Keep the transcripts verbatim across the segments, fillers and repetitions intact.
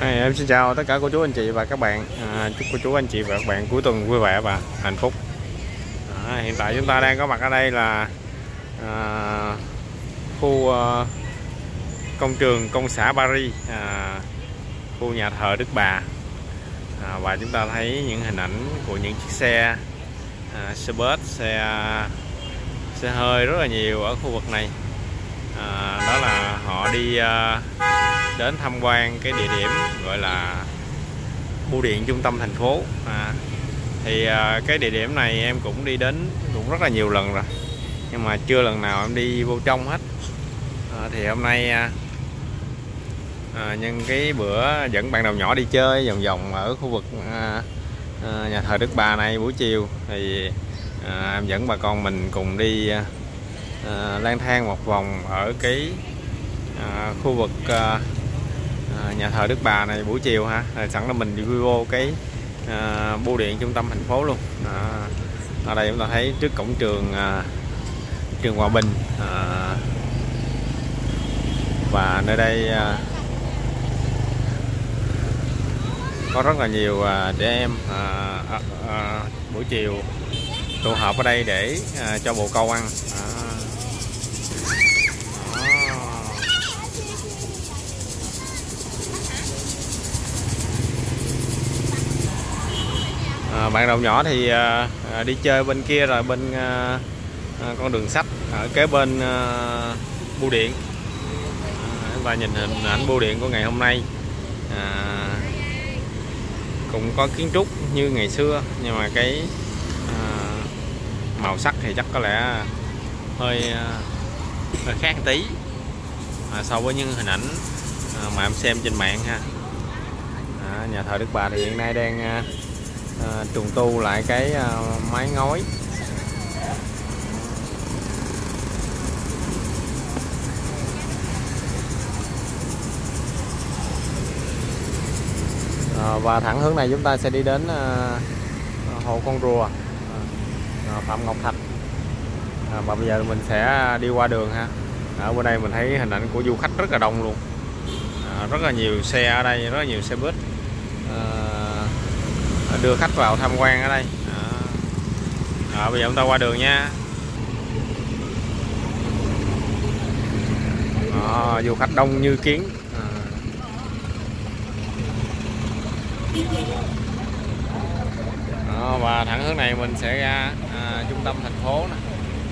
À, em xin chào tất cả cô chú anh chị và các bạn. À, chúc cô chú anh chị và các bạn cuối tuần vui vẻ và hạnh phúc. À, hiện tại chúng ta đang có mặt ở đây là à, khu uh, công trường công xã Paris, à, khu nhà thờ Đức Bà, à, và chúng ta thấy những hình ảnh của những chiếc xe à, xe bus, xe xe hơi rất là nhiều ở khu vực này. À, đó là họ đi à, đến tham quan cái địa điểm gọi là bưu điện trung tâm thành phố. À, thì à, cái địa điểm này em cũng đi đến cũng rất là nhiều lần rồi, nhưng mà chưa lần nào em đi vô trong hết. À, thì hôm nay à, à, nhân cái bữa dẫn bạn đầu nhỏ đi chơi vòng vòng ở khu vực à, à, nhà thờ Đức Bà này buổi chiều, thì à, em dẫn bà con mình cùng đi à, lang thang một vòng ở cái à, khu vực à, À, nhà thờ Đức Bà này buổi chiều ha. À, sẵn là mình đi vô cái à, bưu điện trung tâm thành phố luôn. À, ở đây chúng ta thấy trước cổng trường à, trường Hòa Bình, à, và nơi đây à, có rất là nhiều à, trẻ em à, à, à, buổi chiều tụ họp ở đây để à, cho bồ câu ăn. À, À, bạn đầu nhỏ thì à, đi chơi bên kia rồi, bên à, con đường sách ở kế bên à, bưu điện, à, và nhìn hình ảnh bưu điện của ngày hôm nay. À, cũng có kiến trúc như ngày xưa, nhưng mà cái à, màu sắc thì chắc có lẽ hơi, à, hơi khác một tí à, so với những hình ảnh à, mà em xem trên mạng ha. À, nhà thờ Đức Bà thì hiện nay đang à, À, trùng tu lại cái à, mái ngói. À, và thẳng hướng này chúng ta sẽ đi đến à, hồ Con Rùa, à, Phạm Ngọc Thạch. À, và bây giờ mình sẽ đi qua đường ha. Ở bên đây mình thấy hình ảnh của du khách rất là đông luôn, à, rất là nhiều xe ở đây, rất là nhiều xe buýt à, đưa khách vào tham quan ở đây. À, bây giờ chúng ta qua đường nha. À, du khách đông như kiến. À. À, và thẳng hướng này mình sẽ ra à, trung tâm thành phố nè.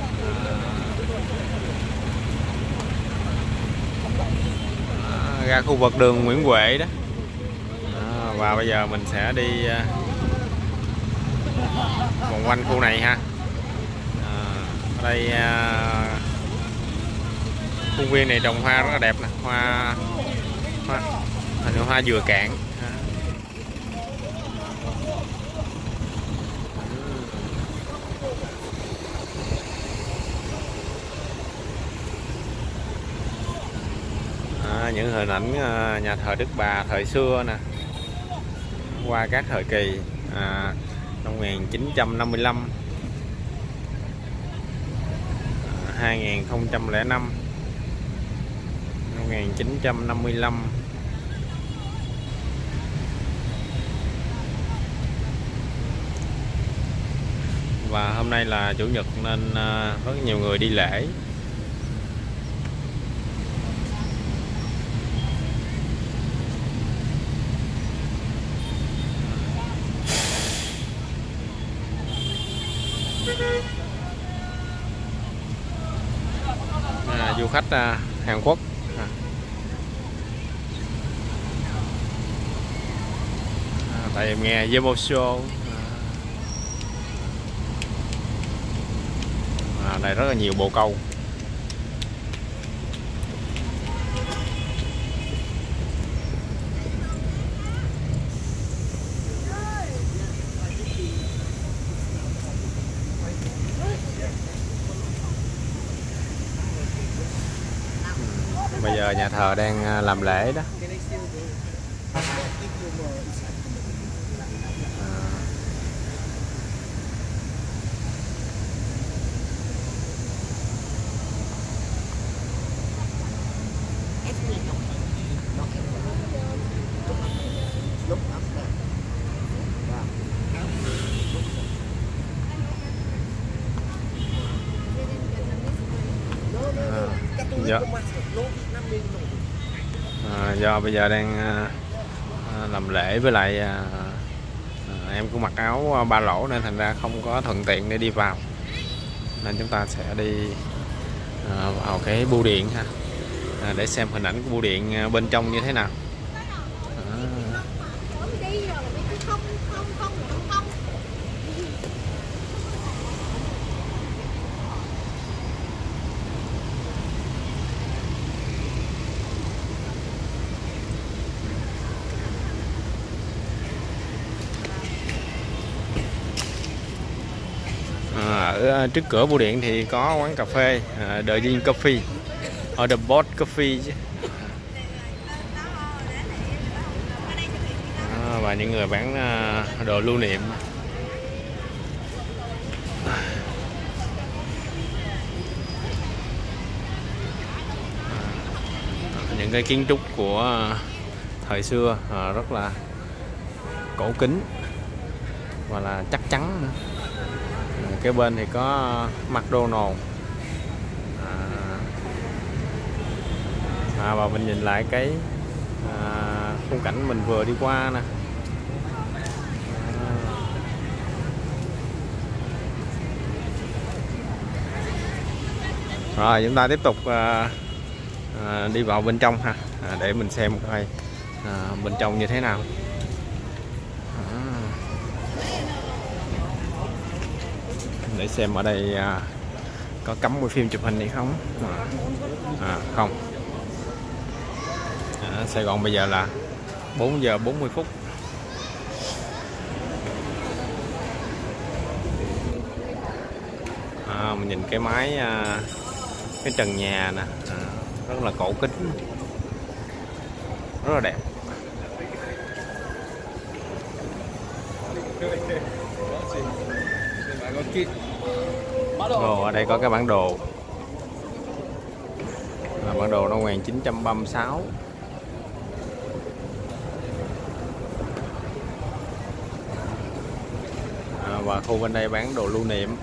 À, ra khu vực đường Nguyễn Huệ đó. À, và bây giờ mình sẽ đi à, vòng quanh khu này ha. À, ở đây à, khuôn viên này trồng hoa rất là đẹp nè, hoa, hoa hình như hoa dừa cạn. À, những hình ảnh à, nhà thờ Đức Bà thời xưa nè, qua các thời kỳ. À, năm một nghìn chín trăm năm mươi lăm, hai nghìn không trăm lẻ năm, năm một nghìn chín trăm năm mươi lăm. Và hôm nay là chủ nhật nên rất nhiều người đi lễ. À, du khách à, Hàn Quốc. À. À, tại em nghe demo show. À, đây rất là nhiều bồ câu. Bây giờ nhà thờ đang làm lễ đó. do, à, do bây giờ đang à, làm lễ với lại à, à, em cũng mặc áo ba lỗ nên thành ra không có thuận tiện để đi vào, nên chúng ta sẽ đi à, vào cái bưu điện ha, à, để xem hình ảnh của bưu điện bên trong như thế nào. À, ở trước cửa bưu điện thì có quán cà phê, à, The Gin Coffee, ở The Boss Coffee chứ. À, và những người bán à, đồ lưu niệm. À, những cái kiến trúc của thời xưa à, rất là cổ kính và là chắc chắn nữa. Cái bên thì có McDonald, à, à, và mình nhìn lại cái à, khung cảnh mình vừa đi qua nè. À, rồi chúng ta tiếp tục à, à, đi vào bên trong ha, à, để mình xem coi à, bên trong như thế nào. Để xem ở đây à, có cấm quay phim chụp hình hay không. À, à, không. À, Sài Gòn bây giờ là bốn giờ bốn mươi phút. À, mình nhìn cái mái à, cái trần nhà nè, à, rất là cổ kính, rất là đẹp. Ồ, ở đây có cái bản đồ, à, bản đồ năm một nghìn chín trăm ba mươi sáu. À, và khu bên đây bán đồ lưu niệm.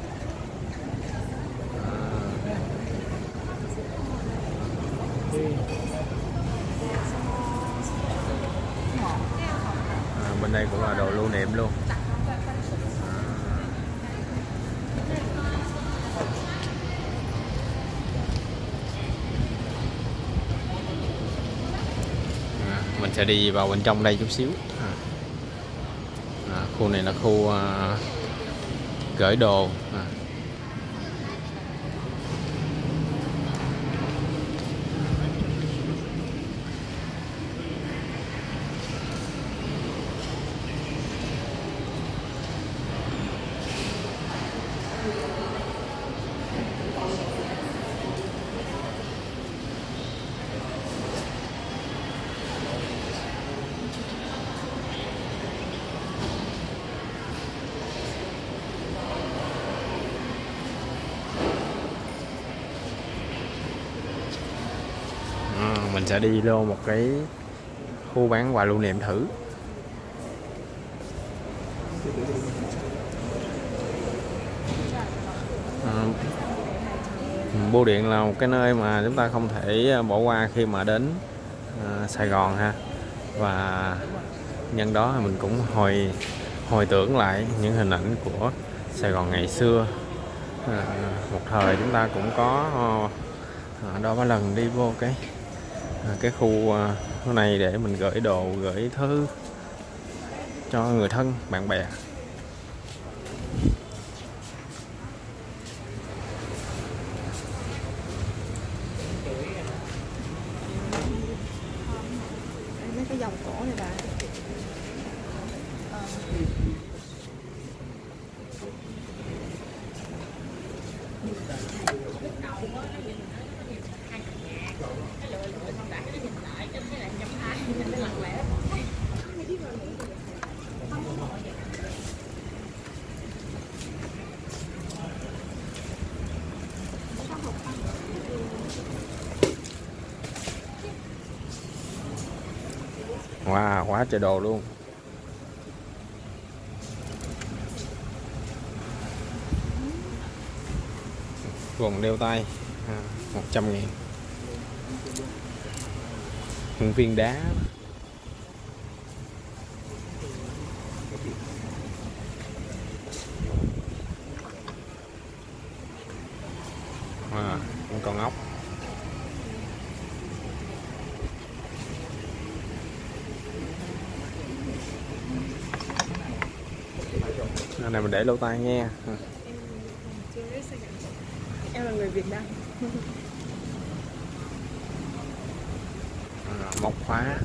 À, bên đây cũng là đồ lưu niệm luôn. Mình sẽ đi vào bên trong đây chút xíu. À, à, khu này là khu à, gửi đồ. À. Mình sẽ đi vô một cái khu bán quà lưu niệm thử. À, bưu điện là một cái nơi mà chúng ta không thể bỏ qua khi mà đến à, Sài Gòn ha, và nhân đó mình cũng hồi hồi tưởng lại những hình ảnh của Sài Gòn ngày xưa. À, một thời chúng ta cũng có à, đó mấy lần đi vô cái À, cái khu à, này để mình gửi đồ, gửi thư cho người thân, bạn bè. Mấy cái vòng cổ này bạn. Wow, quá trời đồ luôn. Quần đeo tay à, một trăm nghìn. Những viên đá. À, con ốc. Cái này mình để lâu tay nha. Em là người Việt Nam. À, móc khóa.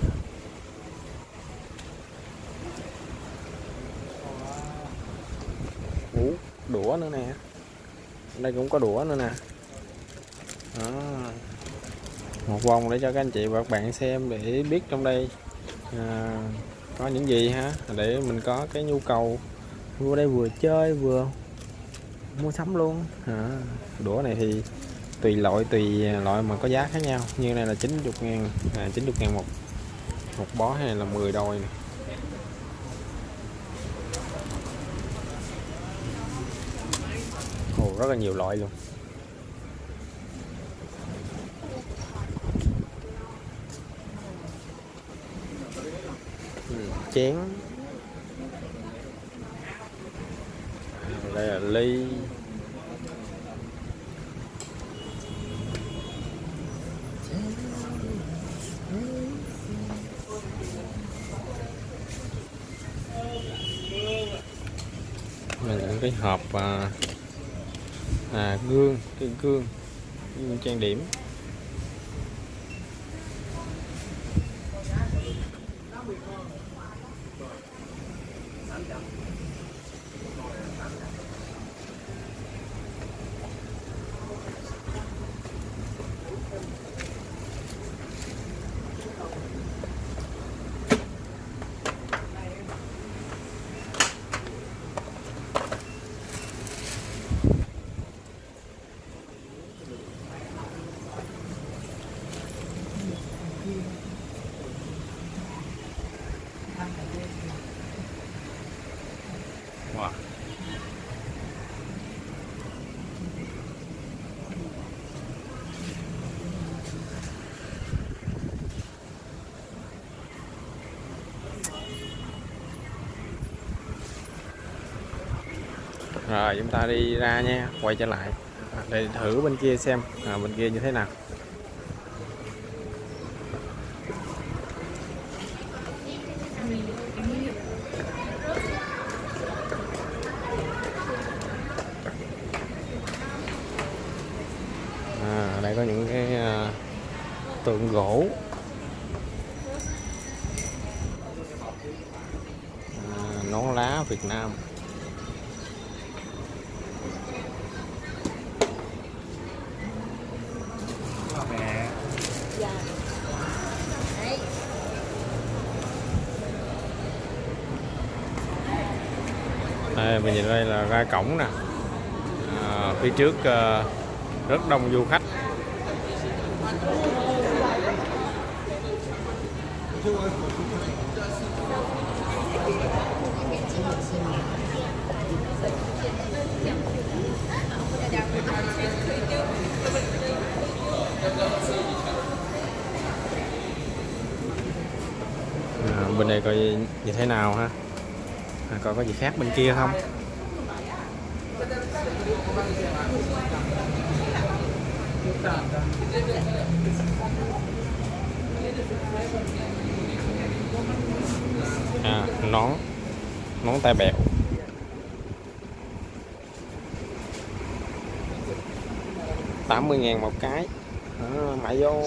Ủa, đũa nữa nè. Ở đây cũng có đũa nữa nè. Đó. Một vòng để cho các anh chị và các bạn xem để biết trong đây à, có những gì ha, để mình có cái nhu cầu vô đây vừa chơi vừa mua sắm luôn. À, đũa này thì tùy loại tùy loại mà có giá khác nhau, như này là chín mươi ngàn, à, chín mươi ngàn một một bó, hay là mười đôi này. Ồ, rất là nhiều loại luôn. Ừ, chén. Đây là ly. Đây là những cái hộp à, à gương, cái gương, gương trang điểm. Wow. Rồi chúng ta đi ra nha, quay trở lại để thử bên kia xem à, bên kia như thế nào. À, đây có những cái à, tượng gỗ. À, nón lá Việt Nam. Đây, mình nhìn đây là ra cổng nè. À, phía trước uh, rất đông du khách. À, bên đây coi như thế nào ha, à, coi có gì khác bên kia không. À, nón nón tai bèo. Tám mươi ngàn một cái. À, mãi vô.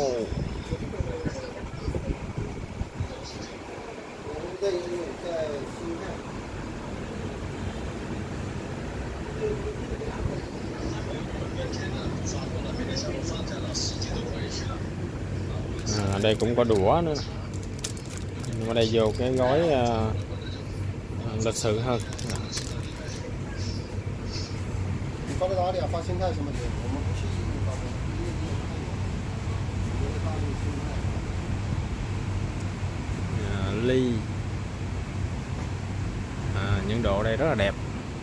À, đây cũng có đũa nữa. Nhưng mà đây vô cái gói uh, lịch sự hơn. À, ly. À, những đồ đây rất là đẹp.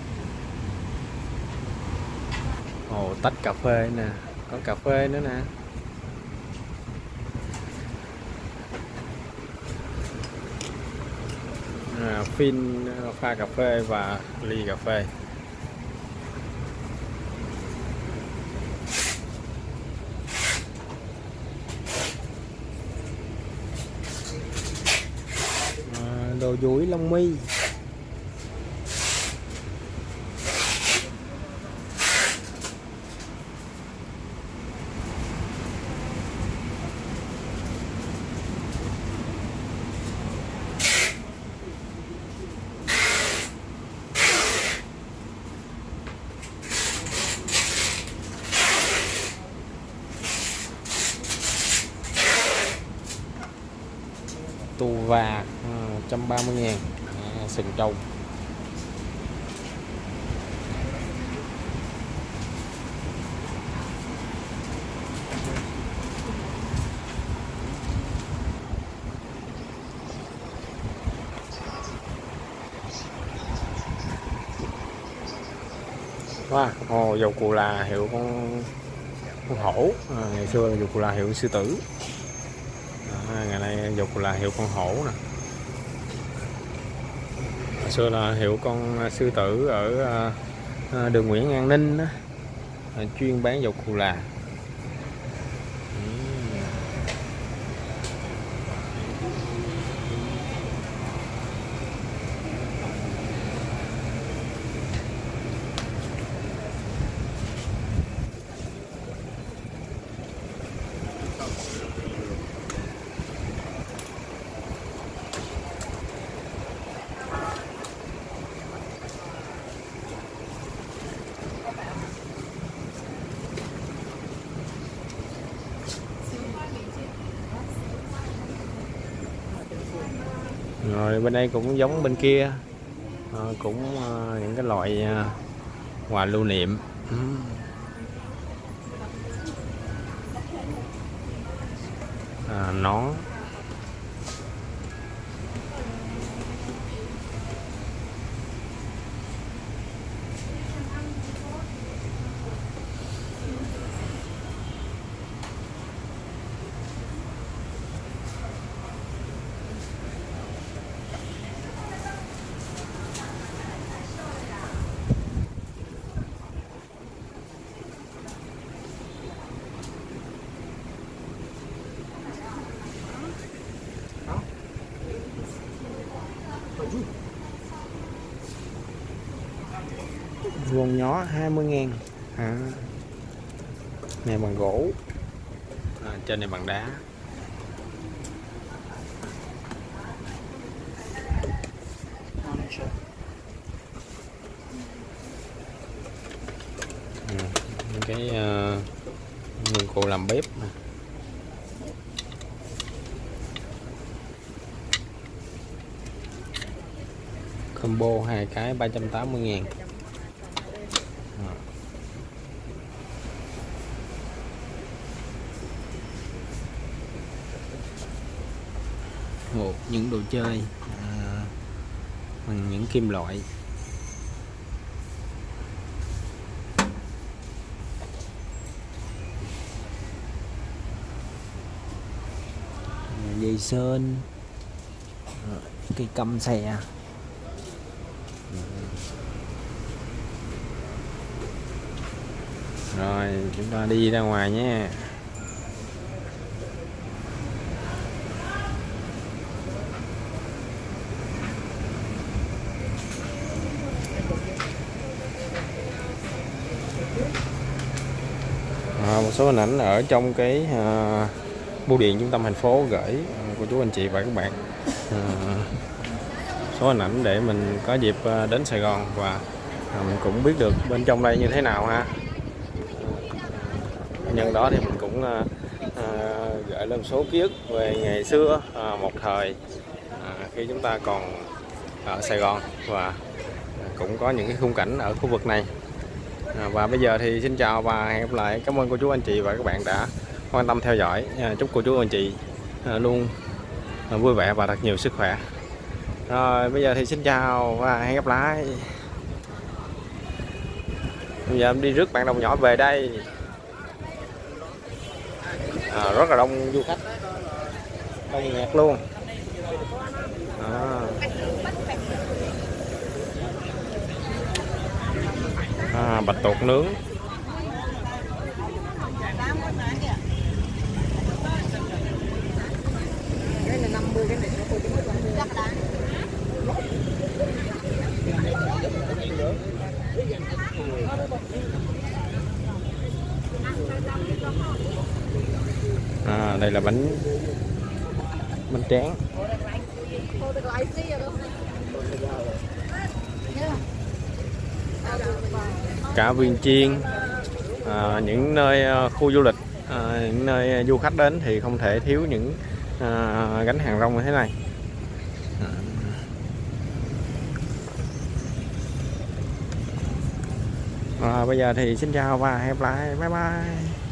Ồ, tách cà phê nè, có cà phê nữa nè. phin pha cà phê và ly cà phê. À, đồ duỗi lông mi. Tù và một trăm ba mươi ngàn. À, sừng trâu. Wow, hồ dầu cù là hiệu con con hổ. À, ngày xưa dầu cù là hiệu sư tử. À, ngày nay dầu cù là hiệu con hổ nè. Hồi xưa là hiệu con sư tử ở à, đường Nguyễn An Ninh đó, à, chuyên bán dầu cù là. Rồi bên đây cũng giống bên kia, à, cũng à, những cái loại à, quà lưu niệm. À, nón. Vuông nhỏ hai mươi ngàn. À, này bằng gỗ, à, trên này bằng đá. Ừ, cái uh, dụng cụ làm bếp nè. Combo hai cái ba trăm tám mươi ngàn. Một những đồ chơi à, bằng những kim loại. Dây sơn, cây căm xe. Rồi chúng ta đi ra ngoài nhé. À, một số hình ảnh ở trong cái à, bưu điện trung tâm thành phố gửi à, cô chú anh chị và các bạn, à, số hình ảnh để mình có dịp à, đến Sài Gòn và à, mình cũng biết được bên trong đây như thế nào ha. Nhân đó thì mình cũng à, à, gửi lên số ký ức về ngày xưa, à, một thời à, khi chúng ta còn ở Sài Gòn và cũng có những cái khung cảnh ở khu vực này. À, và bây giờ thì xin chào và hẹn gặp lại. Cảm ơn cô chú anh chị và các bạn đã quan tâm theo dõi. À, chúc cô chú anh chị à, luôn à, vui vẻ và thật nhiều sức khỏe. Rồi bây giờ thì xin chào và hẹn gặp lại. Bây giờ em đi rước bạn đồng nhỏ về đây. À, rất là đông du khách, đông nghẹt luôn. À. à, bạch tuộc nướng. Đây là năm mươi, cái này nó tôi năm mươi. À, đây là bánh bánh tráng, cá viên chiên. À, những nơi khu du lịch, à, những nơi du khách đến thì không thể thiếu những à, gánh hàng rong như thế này. À, bây giờ thì xin chào và hẹn gặp lại, bye bye.